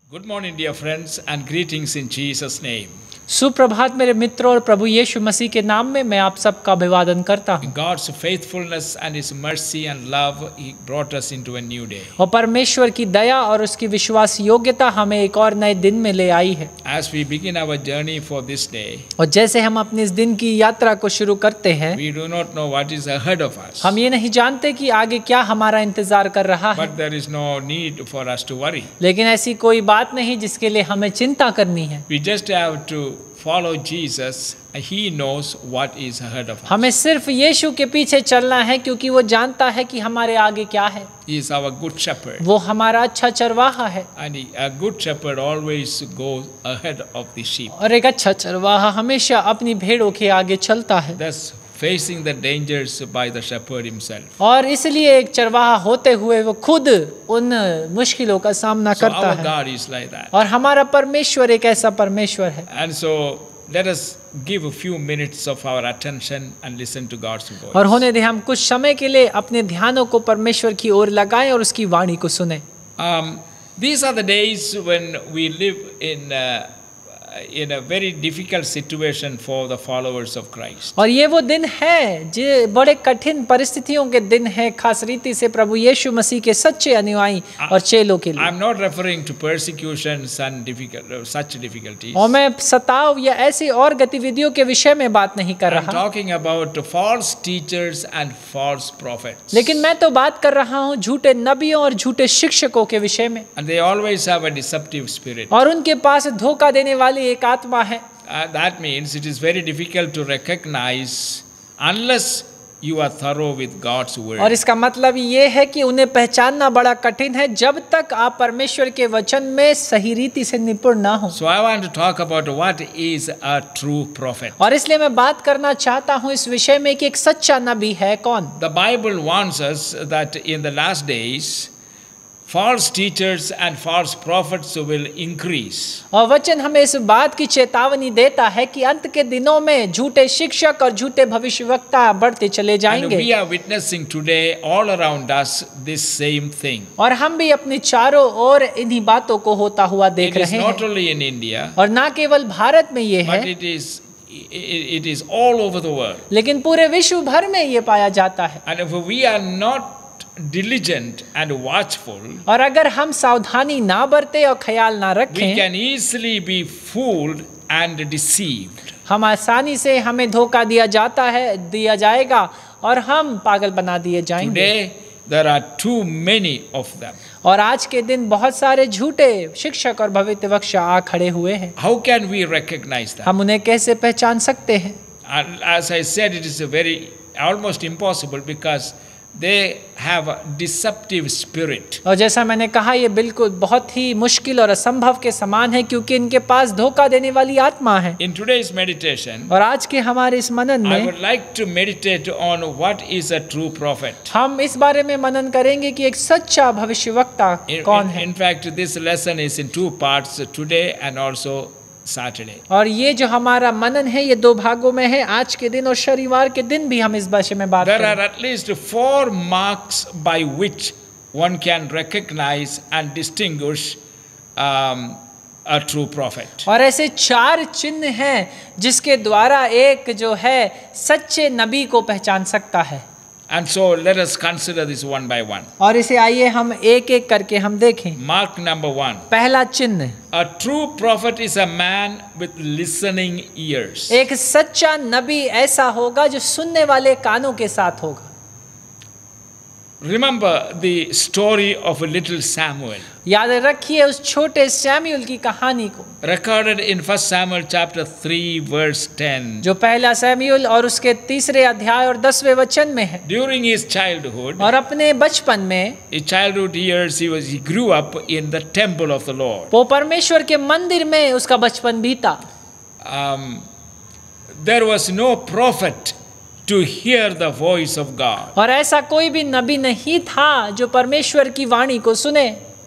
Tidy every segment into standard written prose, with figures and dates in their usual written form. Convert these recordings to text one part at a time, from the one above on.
Good morning, dear friends, and greetings in Jesus' name. सुप्रभात मेरे मित्रों और प्रभु यीशु मसीह के नाम में मैं आप सबका अभिवादन करता हूँ। God's faithfulness and His mercy and love, He brought us into a new day. और परमेश्वर की दया और उसकी विश्वास योग्यता हमें एक और नए दिन में ले आई है। As we begin our journey for this day, और जैसे हम अपने इस दिन की यात्रा को शुरू करते हैं, we do not know what is ahead of us. हम ये नहीं जानते कि आगे क्या हमारा इंतजार कर रहा है। But there is no need for us to worry. लेकिन ऐसी कोई बात नहीं जिसके लिए हमें चिंता करनी है। We just have to follow Jesus. He knows what is ahead of us. हमें सिर्फ यीशु के पीछे चलना है क्योंकि वो जानता है कि हमारे आगे क्या है। He is our good shepherd. वो हमारा अच्छा चरवाहा है। And a good shepherd always goes ahead of the sheep. और एक अच्छा चरवाहा हमेशा अपनी भेड़ों के आगे चलता है। Thus facing the dangers by the shepherd himself. और इसलिए एक चरवाहा होते हुए वो खुद उन मुश्किलों का सामना So करता our है। God is like that. और हमारा परमेश्वर एक ऐसा परमेश्वर है। And so let us give a few minutes of our attention and listen to God's voice. और होने दे हम कुछ समय के लिए अपने ध्यानों को परमेश्वर की ओर लगाएं और उसकी वाणी को सुने। These are the days when we live in a very difficult situation for the followers of Christ. और ये वो दिन है जो बड़े कठिन परिस्थितियों के दिन है, खास रीति से प्रभु यीशु मसीह के सच्चे अनुयायी और चेलों के लिए। I'm not referring to persecutions and such difficulties. और मैं सताव या ऐसी और गतिविधियों के विषय में बात नहीं कर I'm रहा। talking about false teachers and false prophets. लेकिन मैं तो बात कर रहा हूँ झूठे नबियों और झूठे शिक्षकों के विषय में। And they always have a deceptive spirit. और उनके पास धोखा देने वाली एक आत्मा है। That means it is very difficult to recognize unless you are thorough with God's word. और इसका मतलब ये है कि उन्हें पहचानना बड़ा कठिन है जब तक आप परमेश्वर के वचन में सही रीति से निपुण ना हो। So I want to talk about what is a true prophet. और इसलिए मैं बात करना चाहता हूँ इस विषय में कि एक सच्चा नबी है कौन। The Bible warns us that in the last days false teachers and false prophets will increase. और वचन हमें इस बात की चेतावनी देता है कि अंत के दिनों में झूठे शिक्षक और झूठे भविष्यवक्ता बढ़ते चले And जाएंगे। we are witnessing today all around us this same thing. और हम भी अपने चारों ओर इन्हीं बातों को होता हुआ देख It is रहे not हैं। only in India, और ना केवल भारत में ये but है, it is all over the world. लेकिन पूरे विश्व भर में ये पाया जाता है। And if we are not diligent and watchful, और अगर हम सावधानी ना बरते और ख्याल ना we रखें, can easily be fooled and deceived. हम आसानी से हमें धोखा दिया जाएगा और हम पागल बना दिए जाएंगे। Today there are too many of them. और आज के दिन बहुत सारे झूठे शिक्षक और भविष्यवक्ता आ खड़े हुए हैं। How can we recognize them? हम उन्हें कैसे पहचान सकते हैं? And as I said, it is almost impossible because they have a deceptive spirit. और जैसा मैंने कहा ये बिल्कुल बहुत ही मुश्किल और असंभव के समान है क्योंकि इनके पास धोखा देने वाली आत्मा है। In today's meditation, और आज के हमारे इस मनन I में would like to meditate on what is a true prophet. हम इस बारे में मनन करेंगे कि एक सच्चा भविष्यवक्ता कौन है। In fact, this lesson is in two parts, today and also Saturday. और ये जो हमारा मनन है ये दो भागों में है, आज के दिन और शनिवार के दिन भी हम इस विषय में बात There करेंगे। are at least 4 marks by which one can recognize and distinguish a true prophet. और ऐसे 4 चिन्ह हैं जिसके द्वारा एक जो है सच्चे नबी को पहचान सकता है। And so let us consider this one by one. और इसे आइए हम एक एक करके हम देखें। Mark number 1. पहला चिन्ह, A true prophet is a man with listening ears. एक सच्चा नबी ऐसा होगा जो सुनने वाले कानों के साथ होगा। Remember the story of little Samuel, याद रखिए उस छोटे सैमुएल की कहानी को, recorded in 1 Samuel chapter 3 verse 10. जो पहला सैमुएल और उसके 3 अध्याय और 10वें वचन में है। During his childhood, और अपने बचपन में, his childhood years, he grew up in the temple of the Lord. वो परमेश्वर के मंदिर में उसका बचपन बीता। There was no prophet to hear the voice of God. और ऐसा कोई भी नबी नहीं था जो परमेश्वर की वाणी को सुने।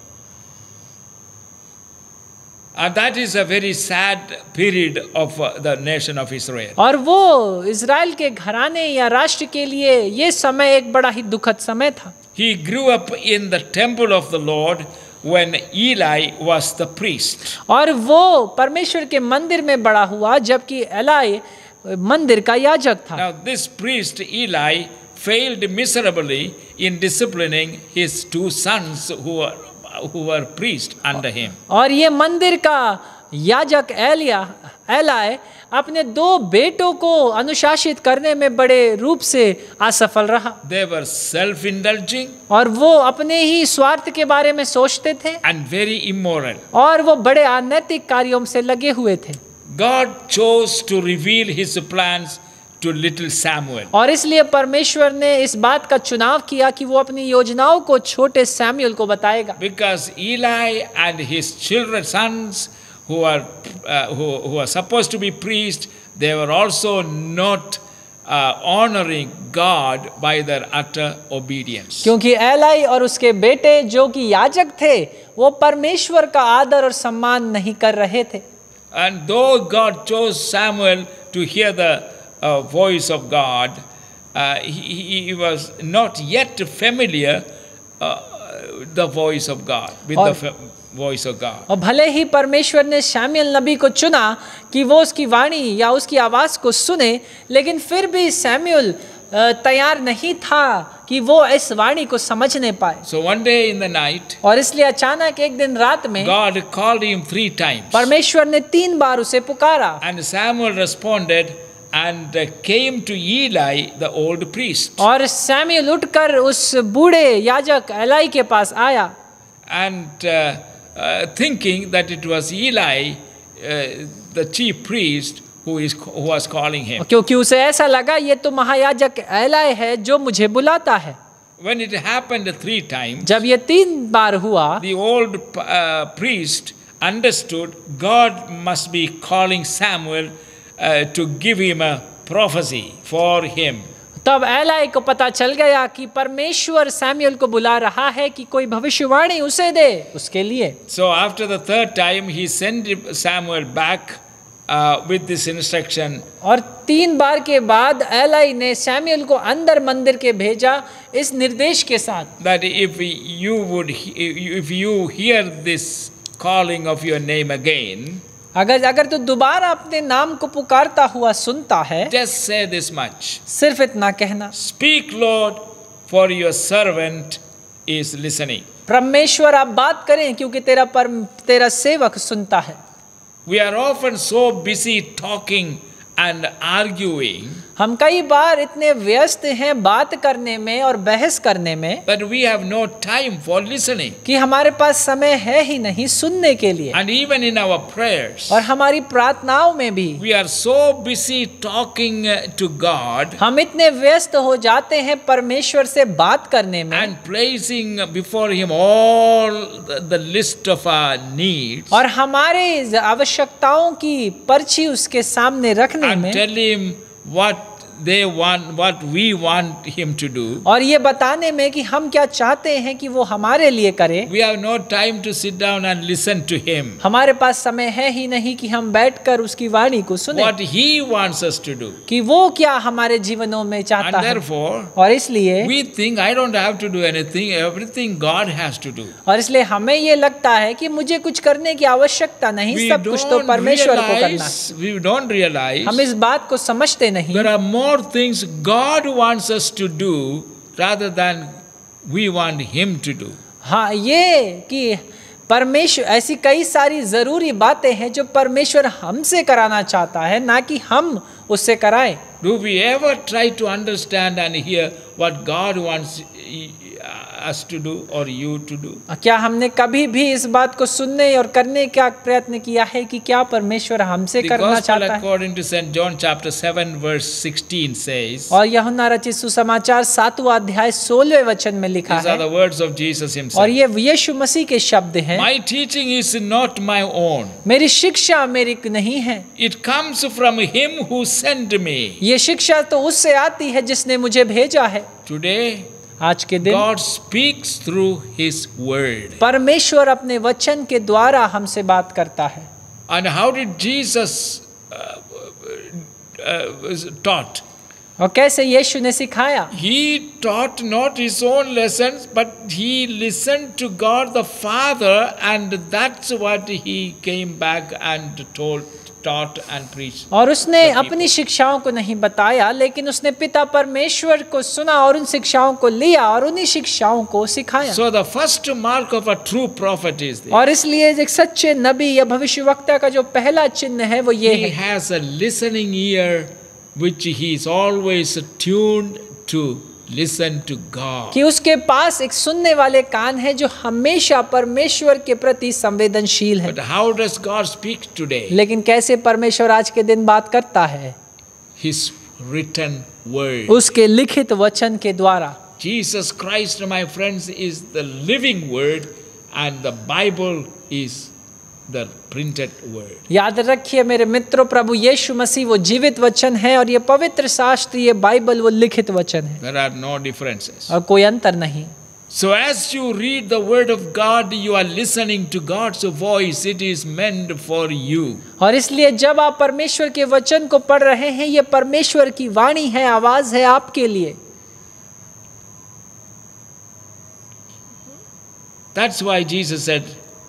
And that is a very sad period of the nation of Israel. और वो इज़राइल के घराने या राष्ट्र के लिए ये समय एक बड़ा ही दुखद समय था। He grew up in the temple of the Lord when Eli was the priest. और वो परमेश्वर के मंदिर में बड़ा हुआ जबकि एलाई मंदिर का याजक था। Now this priest Eli failed miserably in disciplining his two sons who were priests under him. और ये मंदिर का याजक एलाई अपने दो बेटों को अनुशासित करने में बड़े रूप से असफल रहा। They were self-indulging और वो अपने ही स्वार्थ के बारे में सोचते थे and very immoral. और वो बड़े अनैतिक कार्यों से लगे हुए थे। God chose to reveal his plans to little Samuel. और इसलिए परमेश्वर ने इस बात का चुनाव किया कि वो अपनी योजनाओं को छोटे सैमुएल को बताएगा। Because Eli and his children, sons who are supposed to be priests, they were also not honoring God by their utter obedience. क्योंकि एलाई और उसके बेटे जो कि याजक थे वो परमेश्वर का आदर और सम्मान नहीं कर रहे थे। And though God chose Samuel to hear the voice of God, he was not yet familiar the voice of God, with the voice of God. और भले ही परमेश्वर ने शमूएल नबी को चुना कि वो उसकी वाणी या उसकी आवाज़ को सुने, लेकिन फिर भी शमूएल तैयार नहीं था कि वो इस वाणी को समझने पाए। So one day in the night, और इसलिए अचानक एक दिन रात में God called him 3 times. परमेश्वर ने 3 बार उसे पुकारा। And Samuel responded and came to Eli, the old priest. और शमूएल उठकर उस बूढ़े याजक एलाई के पास आया। And thinking that it was Eli, the chief priest, who was calling him. क्योंकि उसे ऐसा लगा ये तो महायाजक एलाई है जो मुझे बुलाता है। When it happened 3 times, जब ये 3 बार हुआ, the old priest understood God must be calling Samuel to give him a prophecy for him. तब एलाई को पता चल गया कि परमेश्वर शमूएल को बुला रहा है कि कोई भविष्यवाणी उसे दे उसके लिए। So after the 3rd time, he sent Samuel back with this instruction. और 3 बार के बाद एलाई ने शमूएल को अंदर मंदिर के भेजा इस निर्देश के साथ That if you hear this calling of your name again, अगर तो दोबारा अपने नाम को पुकारता हुआ सुनता है, just say this much. सिर्फ इतना कहना, Speak, Lord, for your servant is listening. परमेश्वर आप बात करें क्योंकि तेरा सेवक सुनता है। We are often so busy talking and arguing हम कई बार इतने व्यस्त हैं बात करने में और बहस करने में that we have no time for listening. कि हमारे पास समय है ही नहीं सुनने के लिए। And even in our prayers, और हमारी प्रार्थनाओं में भी we are so busy talking to God हम इतने व्यस्त हो जाते हैं परमेश्वर से बात करने में and placing before Him all the list of our needs और हमारे आवश्यकताओं की पर्ची उसके सामने रखने and में tell Him what they want, what we want Him to do. और ये बताने में कि हम क्या चाहते हैं कि वो हमारे लिए करे। We have no time to sit down and listen to Him. हमारे पास समय है ही नहीं कि हम बैठकर उसकी वाणी को सुने What He wants us to do. कि वो क्या हमारे जीवनों में चाहता And है। therefore, और इसलिए we think I don't have to do anything, everything God has to do. और इसलिए हमें ये लगता है कि मुझे कुछ करने की आवश्यकता नहीं, We सब कुछ तो परमेश्वर को करना है। we don't realize हम इस बात को समझते नहीं there are more things God wants us to do rather than we want Him to do. हाँ, ये कि परमेश्वर ऐसी कई सारी जरूरी बातें हैं जो परमेश्वर हमसे कराना चाहता है, ना कि हम उससे कराएं। Do we ever try to understand and hear what God wants us to do or you to do? क्या हमने कभी भी इस बात को सुनने और करने का प्रयत्न किया है कि क्या परमेश्वर हमसे The करना Gospel चाहता है? according to St. John chapter 7 verse 16 says, और यूहन्ना रचित सुसमाचार 7वां अध्याय 16वें वचन में लिखा these are है the words of Jesus और Himself. ये यीशु मसीह के शब्द हैं। My teaching is not my own. मेरी शिक्षा मेरी नहीं है, It comes from Him who sent me. ये शिक्षा तो उससे आती है जिसने मुझे भेजा है। Today, आज के दिन God speaks through His word. परमेश्वर अपने वचन के द्वारा हमसे बात करता है। And how did Jesus taught? और कैसे यीशु ने सिखाया। He taught not his own lessons, but he listened to God the Father, and that's what he came back and taught and preached. और उसने the people. अपनी शिक्षाओं को नहीं बताया, लेकिन उसने पिता परमेश्वर को सुना और उन शिक्षाओं को लिया और उन्हीं शिक्षाओं को सिखाया। So the first mark of a true prophet is this. और इसलिए एक सच्चे नबी या भविष्यवक्ता का जो पहला चिन्ह है वो ये He है has a listening ear which he is always tuned to listen to God. कि उसके पास एक सुनने वाले कान है जो हमेशा परमेश्वर के प्रति संवेदनशील है। But how does God speak today? लेकिन कैसे परमेश्वर आज के दिन बात करता है? His written word. उसके लिखित वचन के द्वारा। Jesus Christ, my friends, is the living word, and the Bible is the printed word. याद रखिए मेरे मित्रों, प्रभु यीशु मसीह वो जीवित वचन है और ये पवित्र शास्त्र, ये बाइबल वो लिखित वचन है। There are no differences. और कोई अंतर नहीं। So as you read the word of God, you are listening to God's voice. It is meant for you. और इसलिए जब आप परमेश्वर के वचन को पढ़ रहे हैं, ये परमेश्वर की वाणी है, आवाज है आपके लिए। That's why Jesus said,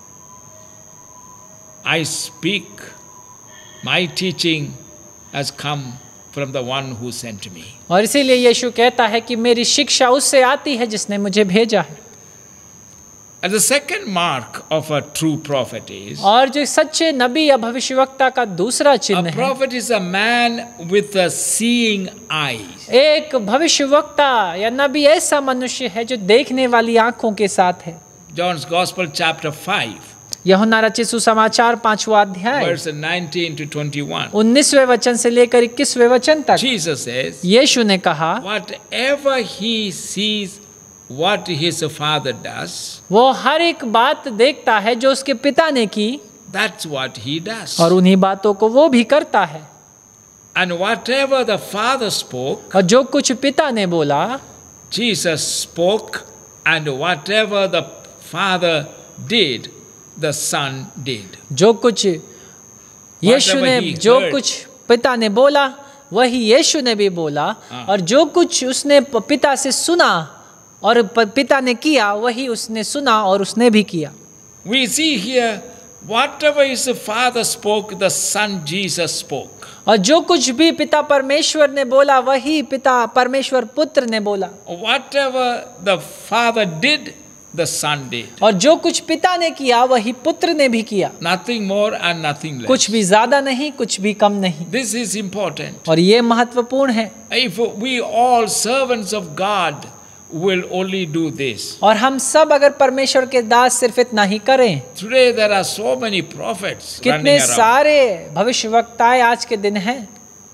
I speak, my teaching has come from the one who sent me. और इसीलिए यीशु कहता है कि मेरी शिक्षा उससे आती है जिसने मुझे भेजा है। And the second mark of a true prophet is, और जो सच्चे नबी या भविष्यवक्ता का दूसरा चिन्ह a है, prophet is a man with a seeing eyes. एक भविष्यवक्ता या नबी ऐसा मनुष्य है जो देखने वाली आंखों के साथ है। John's Gospel chapter 5, यूहन्ना रचित सुसमाचार 5वां अध्याय verse 19 to 21. 19वें वचन से लेकर 21वें वचन तक Jesus says, यीशु ने कहा, whatever he sees what his father does, वो हर एक बात देखता है जो उसके पिता ने की, that's what he does. और उन्हीं बातों को वो भी करता है। And whatever the father spoke, और जो कुछ पिता ने बोला, Jesus spoke, and whatever the father did, the son did. जो कुछ यीशु ने, he जो heard. कुछ पिता ने बोला वही यीशु ने भी बोला, और जो कुछ उसने पिता से सुना और पिता ने किया वही उसने सुना और उसने भी किया। We see here, whatever his father spoke, the son Jesus spoke. और जो कुछ भी पिता परमेश्वर ने बोला वही पिता परमेश्वर पुत्र ने बोला, Whatever the father did, the son did. और जो कुछ पिता ने किया वही पुत्र ने भी किया। Nothing more and nothing less. कुछ भी ज्यादा नहीं, कुछ भी कम नहीं। This is important. और ये महत्वपूर्ण है। If we all servants of God will only do this. और हम सब अगर परमेश्वर के दास सिर्फ इतना ही करें। Today there are so many prophets कितने running around. सारे भविष्यवक्ताएं आज के दिन हैं।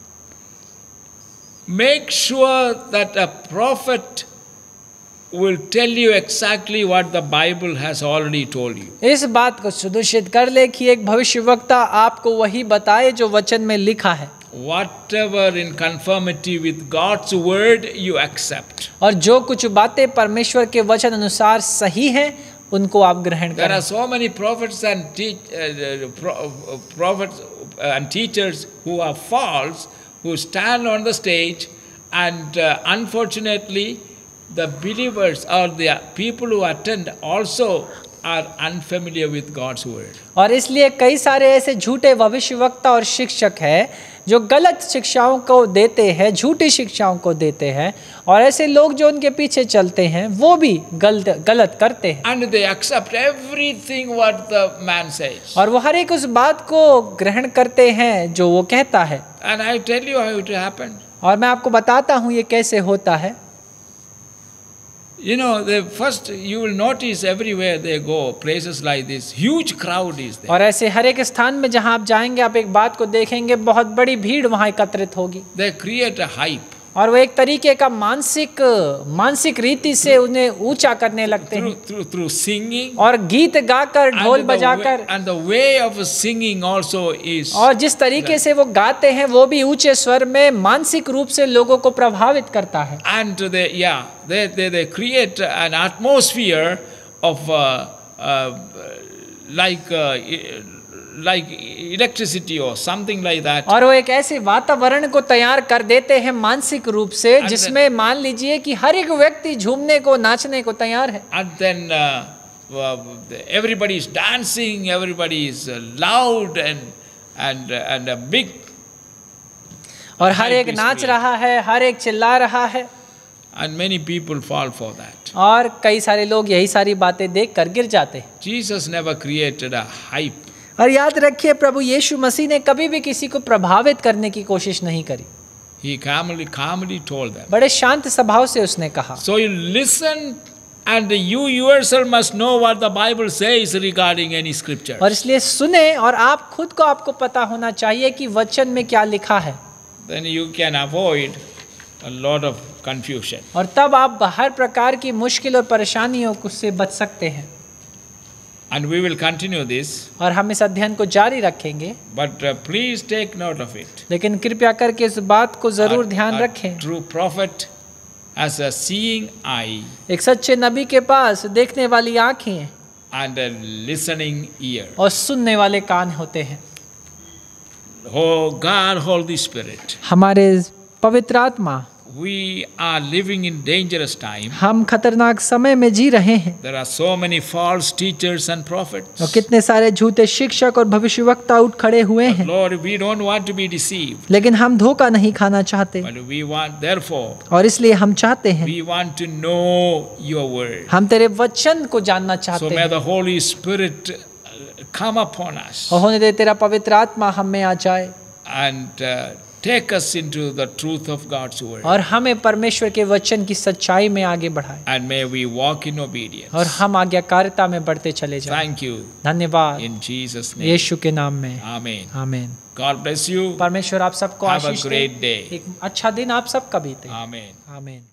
Make sure that a prophet will tell you exactly what the Bible has already told you. इस बात को सुनिश्चित कर ले कि एक भविष्यवक्ता आपको वही बताए जो वचन में लिखा है। Whatever in conformity with God's word you accept. और जो कुछ बातें परमेश्वर के वचन अनुसार सही हैं उनको आप ग्रहण There करें। are so many prophets and prophets and teachers who are false, who stand on the stage, and unfortunately the believers or the people who attend also are unfamiliar with God's word. और इसलिए कई सारे ऐसे झूठे भविष्यवक्ता और शिक्षक हैं जो गलत शिक्षाओं को देते हैं, झूठी शिक्षाओं को देते हैं, और ऐसे लोग जो उनके पीछे चलते हैं वो भी गलत करते हैं। And they accept everything what the man says. और वो हर एक उस बात को ग्रहण करते हैं जो वो कहता है। And I tell you how it happened. और मैं आपको बताता हूँ ये कैसे होता है। You know, the first you will notice everywhere they go, places like this, huge crowd is there. और ऐसे हर एक स्थान में जहाँ आप जाएंगे आप एक बात को देखेंगे, बहुत बड़ी भीड़ वहाँ एकत्रित होगी। They create a hype. और वो एक तरीके का मानसिक रीति से उन्हें ऊंचा करने लगते हैं Through singing. और गीत गाकर, ढोल बजाकर, And the way of singing also is. और जिस तरीके से वो गाते हैं वो भी ऊंचे स्वर में मानसिक रूप से लोगों को प्रभावित करता है। And they create an atmosphere of like electricity or something like that. और वो एक ऐसे वातावरण को तैयार कर देते हैं मानसिक रूप से जिसमें मान लीजिए कि हर एक व्यक्ति झूमने को नाचने को तैयार है। And then everybody is dancing, everybody is loud and a big. और हर एक नाच रहा है, हर एक चिल्ला रहा है। And many people fall for that. और कई सारे लोग यही सारी बातें देख कर गिर जाते हैं। Jesus never created a hype. और याद रखिए प्रभु यीशु मसीह ने कभी भी किसी को प्रभावित करने की कोशिश नहीं करी। He calmly told them. बड़े शांत स्वभाव से उसने कहा। So you listen and you yourself must know what the Bible says regarding any scripture. और इसलिए सुने और आप खुद को आपको पता होना चाहिए कि वचन में क्या लिखा है। Then you can avoid a lot of confusion. और तब आप हर प्रकार की मुश्किल और परेशानियों से बच सकते हैं। And we will continue this. और हम इस अध्ययन को जारी रखेंगे। But please take note of it. लेकिन कृपया करके इस बात को जरूर ध्यान रखें। True prophet has a seeing eye. एक सच्चे नबी के पास देखने वाली आंखें and a listening ear. और सुनने वाले कान होते हैं। Oh God, Holy Spirit, हमारे पवित्र आत्मा, we are living in dangerous time. हम खतरनाक समय में जी रहे हैं। There are so many false teachers and prophets. और कितने सारे झूठे शिक्षक और भविष्यवक्ता उठ खड़े हुए हैं। Lord, we don't want to be deceived. लेकिन हम धोखा नहीं खाना चाहते। But we want, therefore, और इसलिए हम चाहते हैं, we want to know your word. हम तेरे वचन को जानना So चाहते may हैं। the Holy Spirit come upon us और होने दे तेरा पवित्र आत्मा हम में आ जाए and take us into the truth of God's word. और हमें परमेश्वर के वचन की सच्चाई में आगे बढ़ाए। And may we walk in obedience. और हम आज्ञाकारिता में बढ़ते चले जाएं। Thank you. धन्यवाद In Jesus' name. यीशु के नाम में। Amen. आमीन। God bless you. परमेश्वर आप सबको Have a Ashish they. great day. एक अच्छा दिन आप सबका बीते। Amen. आमीन।